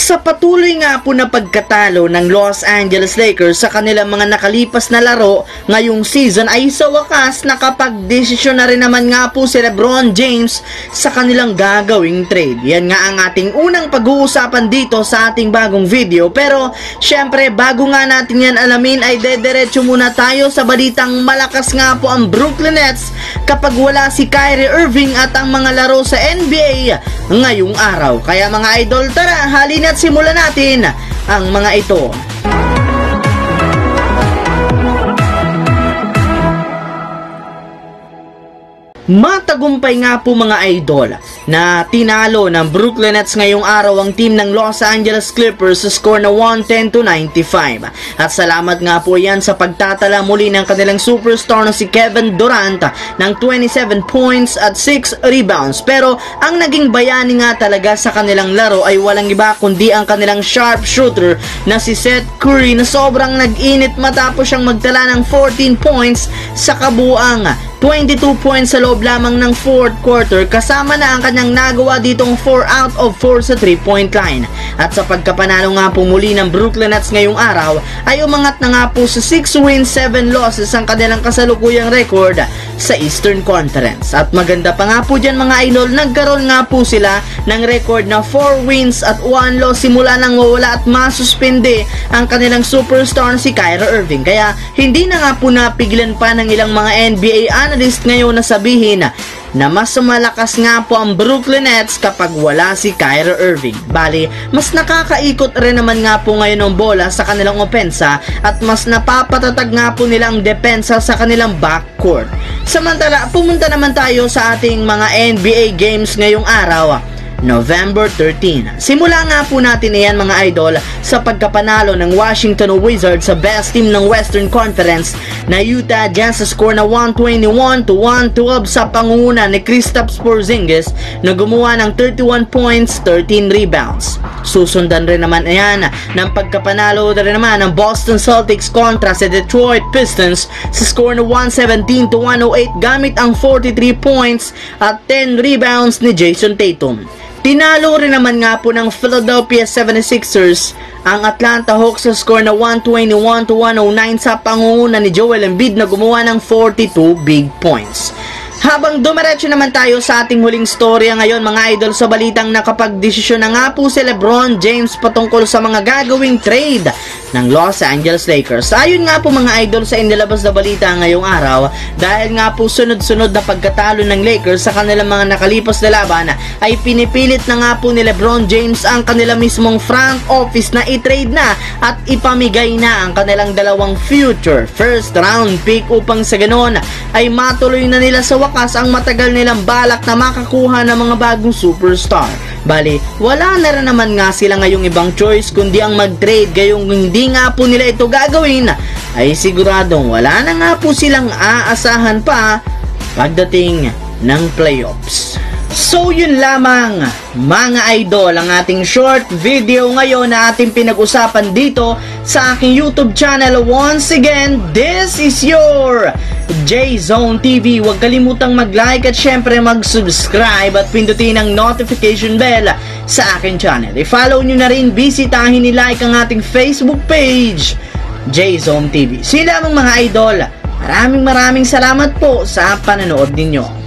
Sa patuloy nga po na pagkatalo ng Los Angeles Lakers sa kanilang mga nakalipas na laro ngayong season ay sa wakas nakapag-desisyon na rin naman nga po si LeBron James sa kanilang gagawing trade. Yan nga ang ating unang pag-uusapan dito sa ating bagong video. Pero syempre bago nga natin yan alamin ay dediretso muna tayo sa balitang malakas nga po ang Brooklyn Nets kapag wala si Kyrie Irving at ang mga laro sa NBA ngayong araw. Kaya mga idol, tara halina at simulan natin ang mga ito. Matagumpay nga po mga idol na tinalo ng Brooklyn Nets ngayong araw ang team ng Los Angeles Clippers sa score na 110-95. At salamat nga po yan sa pagtatala muli ng kanilang superstar na si Kevin Durant ng 27 points at 6 rebounds. Pero ang naging bayani nga talaga sa kanilang laro ay walang iba kundi ang kanilang sharpshooter na si Seth Curry na sobrang nag-init matapos siyang magtala ng 14 points sa kabuang 22 points sa loob lamang ng 4th quarter kasama na ang kanyang nagawa ditong 4 out of 4 sa 3-point line. At sa pagkapanalo nga po muli ng Brooklyn Nets ngayong araw ay umangat na nga po sa 6 wins, 7 losses ang kanilang kasalukuyang record sa Eastern Conference. At maganda pa nga po dyan mga idol, nagkaroon nga po sila ng record na 4 wins at 1 loss simula nang mawala at masuspende ang kanilang superstar si Kyrie Irving. Kaya hindi na nga po napigilan pa ng ilang mga NBA analyst ngayon na sabihin na mas malakas nga po ang Brooklyn Nets kapag wala si Kyrie Irving. Bali, mas nakakaikot rin naman nga po ngayon ang bola sa kanilang opensa at mas napapatatag nga po nila ang depensa sa kanilang backcourt. Samantala, pumunta naman tayo sa ating mga NBA games ngayong araw, November 13. Simula nga po natin iyan mga idol sa pagkapanalo ng Washington Wizards sa best team ng Western Conference na Utah Jazz sa score na 121-112 sa pangunguna ni Kristaps Porzingis na gumawa ng 31 points, 13 rebounds. Susundan rin naman iyan ng pagkapanalo rin naman ng Boston Celtics kontra sa Detroit Pistons sa score na 117-108 gamit ang 43 points at 10 rebounds ni Jason Tatum. Tinalo rin naman nga po ng Philadelphia 76ers ang Atlanta Hawks sa score na 121-109 sa pangunguna ni Joel Embiid na gumawa ng 42 big points. Habang dumiretso naman tayo sa ating huling storya ngayon mga idol sa balitang nakapagdesisyon na nga po si LeBron James patungkol sa mga gagawing trade ng Los Angeles Lakers. Ayon nga po mga idol sa inilabas na balita ngayong araw, dahil nga po sunod-sunod na pagkatalo ng Lakers sa kanilang mga nakalipas na laban ay pinipilit na nga po ni LeBron James ang kanila mismong front office na i-trade na at ipamigay na ang kanilang dalawang future first round pick upang sa ganon ay matuloy na nila sa wakas ang matagal nilang balak na makakuha ng mga bagong superstar. Bali, wala na rin naman nga sila ngayong ibang choice kundi ang mag-trade, gayong hindi nga po nila ito gagawin ay siguradong wala na nga po silang aasahan pa pagdating ng playoffs. So yun lamang mga idol ang ating short video ngayon na ating pinag-usapan dito sa aking YouTube channel. Once again, this is your J-Zone TV. Huwag kalimutang mag-like at syempre mag-subscribe at pindutin ang notification bell sa aking channel. I-follow nyo na rin, bisitahin, i-like ang ating Facebook page, J-Zone TV. Sila mga idol, maraming salamat po sa panonood ninyo.